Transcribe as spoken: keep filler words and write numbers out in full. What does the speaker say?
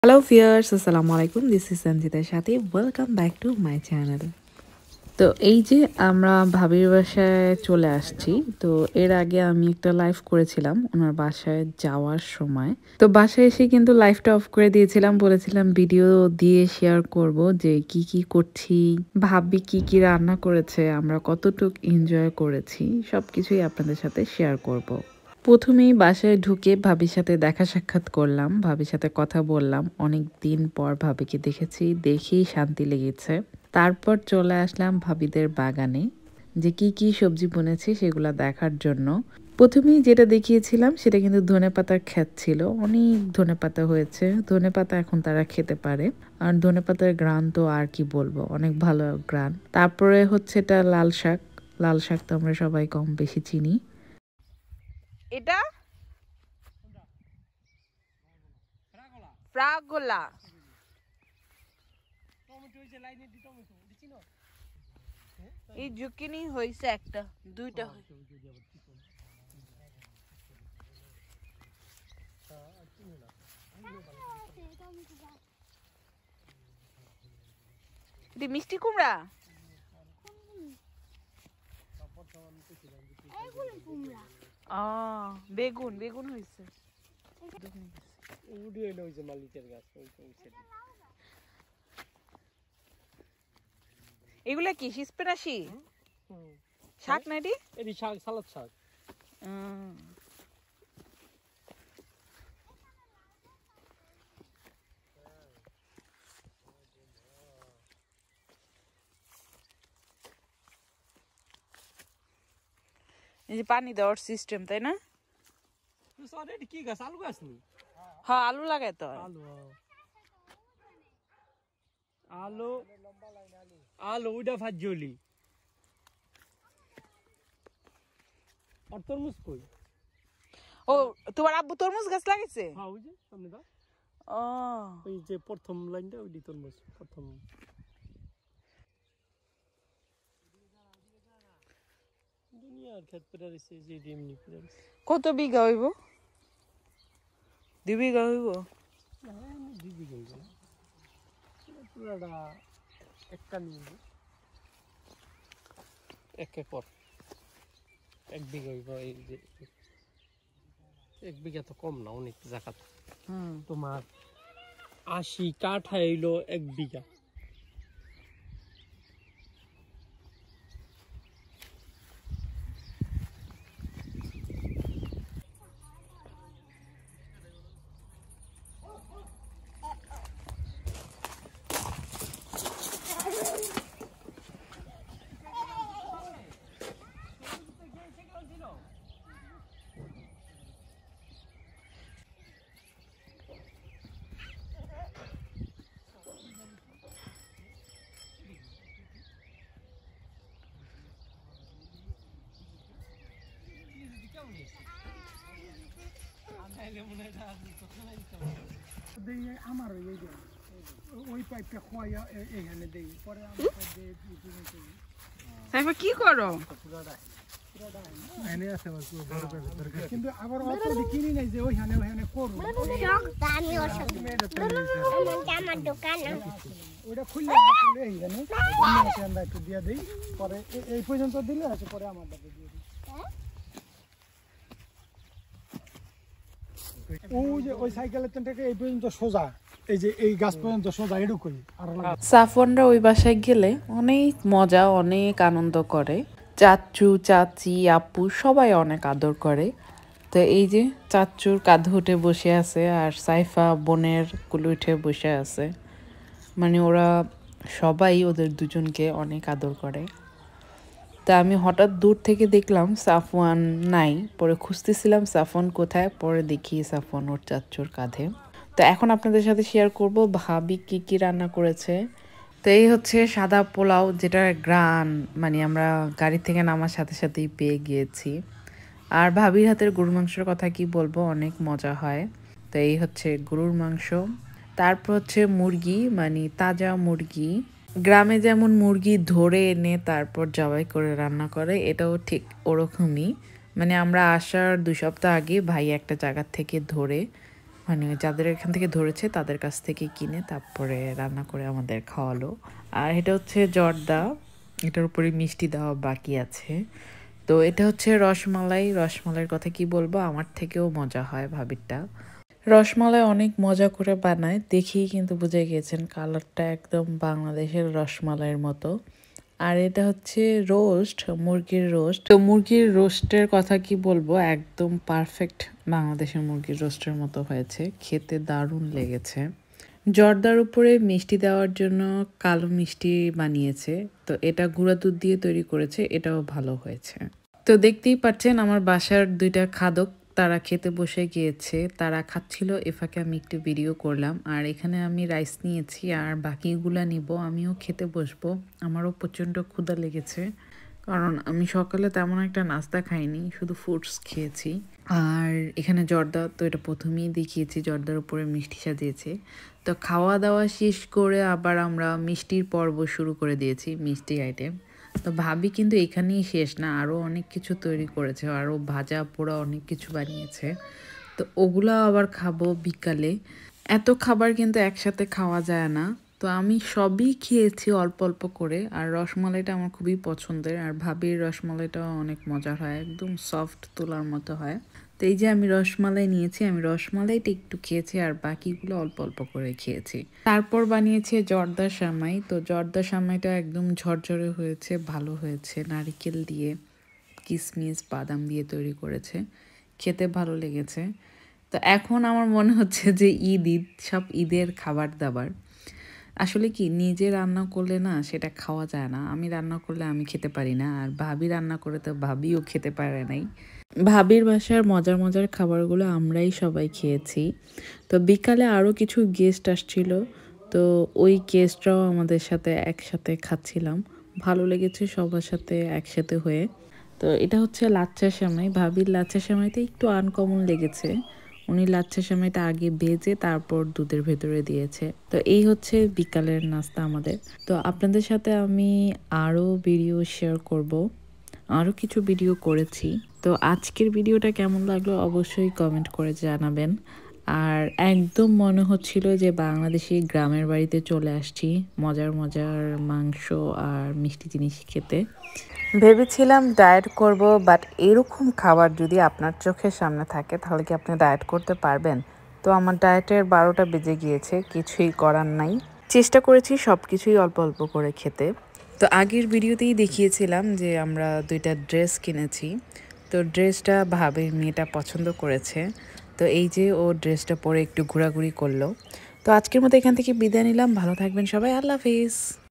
Hello viewers, আসসালামু আলাইকুম। This is সঞ্জিতার সাথে welcome back to my channel. তো এই যে আমরা ভাবির বাসায় চলে আসছি। তো এর আগে আমি একটা লাইভ করেছিলাম ওনার বাসায় যাওয়ার সময়। তো বাসায় এসে কিন্তু লাইভটা অফ করে দিয়েছিলাম, বলেছিলাম ভিডিও দিয়ে শেয়ার করব যে কি কি করছি, ভাবি কি কি রান্না করেছে, আমরা কতটুকু এনজয় করেছি, সব কিছুই আপনাদের সাথে শেয়ার করব। প্রথমেই বাসায় ঢুকে ভাবির সাথে দেখা সাক্ষাৎ করলাম, ভাবির সাথে কথা বললাম। অনেক দিন পর ভাবিকে দেখেছি, দেখেই শান্তি লেগেছে। তারপর চলে আসলাম ভাবিদের বাগানে, যে কি কি সবজি বুনেছি সেগুলো দেখার জন্য। প্রথমেই যেটা দেখিয়েছিলাম সেটা কিন্তু ধনেপাতার ক্ষেত ছিল। অনেক ধনেপাতা হয়েছে, ধনেপাতা এখন তারা খেতে পারে। আর ধনেপাতার গ্রান তো আর কি বলবো, অনেক ভালো গ্রান। তারপরে হচ্ছে এটা লাল শাক। লাল শাক তো আমরা সবাই কম বেশি চিনি। এটা ফ্রাগোলা। এই জুকিনি হইছে একটা দুইটা হইছে। দি মিষ্টি কুমড়া, ও বেগুন, বেগুন হইছে। এগুলা কি স্প্যানাশি শাক নাকি? এটি শাক, সালাদ শাক। এই যে পানি দেওয়ার সিস্টেম, তাই না? এটি কি গাছ? আলু গাছ নি? হ্যাঁ, আলু লাগাই তো। আলু আলু আলু ওইটা ভাজলি। আর তরমুজ কই? ও, তোমার আব্বু তরমুজ গাছ লাগাইছে? হ্যাঁ, ওই যে সামনে দাও। ও, ওই যে প্রথম লাইনটা ওইটি তরমুজ প্রথম। দুনিয়ার ক্ষেত করে রয়েছে যে এমনি করে। কত বিঘা হইব? দুই বিঘা হইব। দুই বিঘা হইব না, পুরাটা একটা নিয়ে এক একর, এক বিঘা হইব। এই যে এক বিঘা তো কম না, অনেক জায়গা। তোমার আশি কাঠা হইলো এক বিঘা। আমার ওই পাইপটা খোয়া এখানে দেই, পরে তারপর কি করো? কিন্তু আবার অত কিনি নাই যে ওইখানে ওইখানে করবো। ওইটা খুললে খুললে এইখানে আমরা একটু দিয়ে দিই, পরে এই পর্যন্ত দিলে আছে, পরে আমার দাকে দিয়ে দিই। ওই যে ওই সাইকেলের থেকে এই পর্যন্ত সোজা, এই যে এই গাছ পর্যন্ত সোজা এটুকুই। আর সাফওয়ানরা ওই বাসায় গেলে অনেক মজা, অনেক আনন্দ করে। চাচু, চাচি, আপু সবাই অনেক আদর করে। তো এই যে চাচুর কাঁধে উঠে বসে আছে, আর সাইফা বোনের কুলে উঠে বসে আছে। মানে ওরা সবাই ওদের দুজনকে অনেক আদর করে। তা আমি হঠাৎ দূর থেকে দেখলাম সাফওয়ান নাই, পরে খুঁজতেছিলাম সাফওয়ান কোথায়, পরে দেখি সাফওয়ান ওর চাচুর কাঁধে। তো এখন আপনাদের সাথে শেয়ার করব ভাবি কি কি রান্না করেছে। তো এই হচ্ছে সাদা পোলাও, যেটা গ্রান মানে আমরা গাড়ি থেকে নামার সাথে সাথেই পেয়ে গিয়েছি। আর ভাবির হাতের গরুর মাংসের কথা কি বলবো, অনেক মজা হয়। তো এই হচ্ছে গরুর মাংস। তারপর হচ্ছে মুরগি, মানে তাজা মুরগি। গ্রামে যেমন মুরগি ধরে এনে তারপর জবাই করে রান্না করে, এটাও ঠিক ওরকমই। মানে আমরা আসার দুই সপ্তাহ আগে ভাই একটা জায়গার থেকে ধরে মানে যাদের এখান থেকে ধরেছে তাদের কাছ থেকে কিনে তারপরে রান্না করে আমাদের খাওয়ালো। আর এটা হচ্ছে জর্দা, এটার উপরে মিষ্টি দেওয়া বাকি আছে। তো এটা হচ্ছে রসমালাই। রসমালাইয়ের কথা কি বলবো, আমার থেকেও মজা হয় ভাবিরটা। রসমালাই অনেক মজা করে বানায়, দেখেই কিন্তু বুঝে গিয়েছেন কালারটা একদম বাংলাদেশের রসমালাইয়ের মতো। আর এটা হচ্ছে রোস্ট, মুরগির রোস্ট। তো মুরগির রোস্টের কথা কি বলবো, একদম পারফেক্ট বাংলাদেশের মুরগির রোস্টের মতো হয়েছে, খেতে দারুণ লেগেছে। জর্দার উপরে মিষ্টি দেওয়ার জন্য কালো মিষ্টি বানিয়েছে, তো এটা গুঁড়া দুধ দিয়ে তৈরি করেছে, এটাও ভালো হয়েছে। তো দেখতেই পাচ্ছেন আমার বাসার দুইটা খাদক তারা খেতে বসে গিয়েছে, তারা খাচ্ছিল, এ ফাঁকে আমি একটু ভিডিও করলাম। আর এখানে আমি রাইস নিয়েছি আর বাকিগুলা নিব, আমিও খেতে বসবো। আমারও প্রচণ্ড ক্ষুধা লেগেছে, কারণ আমি সকালে তেমন একটা নাস্তা খাইনি, শুধু ফ্রুটস খেয়েছি। আর এখানে জর্দা, তো এটা প্রথমেই দেখিয়েছি, জর্দার উপরে মিষ্টি সাজিয়েছে। তো খাওয়া দাওয়া শেষ করে আবার আমরা মিষ্টির পর্ব শুরু করে দিয়েছি, মিষ্টি আইটেম। তো ভাবি কিন্তু এখানেই শেষ না, আরও অনেক কিছু তৈরি করেছে, আরও ভাজা পোড়া অনেক কিছু বানিয়েছে। তো ওগুলো আবার খাবো বিকালে। এত খাবার কিন্তু একসাথে খাওয়া যায় না, তো আমি সবই খেয়েছি অল্প অল্প করে। আর রসমালাইটা আমার খুবই পছন্দের, আর ভাবির রসমালাইটাও অনেক মজার হয়, একদম সফট তুলার মতো হয়। তো এই যে আমি রসমালাই নিয়েছি, আমি রসমালাইটা একটু খেয়েছি আর বাকিগুলো অল্প অল্প করে খেয়েছি। তারপর বানিয়েছে জর্দা সামাই। তো জর্দা সামাইটা একদম ঝরঝরে হয়েছে, ভালো হয়েছে, নারিকেল দিয়ে কিশমিশ বাদাম দিয়ে তৈরি করেছে, খেতে ভালো লেগেছে। তো এখন আমার মনে হচ্ছে যে ঈদ ঈদ সব ঈদের খাবার দাবার। আসলে কি নিজে রান্না করলে না সেটা খাওয়া যায় না, আমি রান্না করলে আমি খেতে পারি না, আর ভাবি রান্না করে তো ভাবিও খেতে পারে নাই। ভাবির বাসার মজার মজার খাবারগুলো আমরাই সবাই খেয়েছি। তো বিকালে আরও কিছু গেস্ট আসছিল, তো ওই গেস্টরাও আমাদের সাথে একসাথে খাচ্ছিলাম, ভালো লেগেছে সবার সাথে একসাথে হয়ে। তো এটা হচ্ছে লাচ্ছা সেমাই, ভাবির লাচ্ছা সেমাইতে একটু আনকমন লেগেছে, উনি লাচ্ছা সেমাইটা আগে ভেজে তারপর দুধের ভেতরে দিয়েছে। তো এই হচ্ছে বিকালের নাস্তা আমাদের। তো আপনাদের সাথে আমি আরও ভিডিও শেয়ার করব, আরও কিছু ভিডিও করেছি। তো আজকের ভিডিওটা কেমন লাগলো অবশ্যই কমেন্ট করে জানাবেন। আর একদম মনে হচ্ছিল যে বাংলাদেশি গ্রামের বাড়িতে চলে আসছি, মজার মজার মাংস আর মিষ্টি জিনিস খেতে। ভেবেছিলাম ডায়েট করব, বাট এরকম খাবার যদি আপনার চোখের সামনে থাকে তাহলে কি আপনি ডায়েট করতে পারবেন? তো আমার ডায়েটের বারোটা বেজে গিয়েছে, কিছুই করার নাই, চেষ্টা করেছি সব কিছুই অল্প অল্প করে খেতে। তো আগের ভিডিওতেই দেখিয়েছিলাম যে আমরা দুইটা ড্রেস কিনেছি, তো ড্রেসটা ভাবির মেয়েটা পছন্দ করেছে, তো এই যে ও ড্রেসটা পরে একটু ঘোরাঘুরি করলো। তো আজকের মতো এখান থেকে বিদায় নিলাম, ভালো থাকবেন সবাই, আল্লাহ হাফিজ।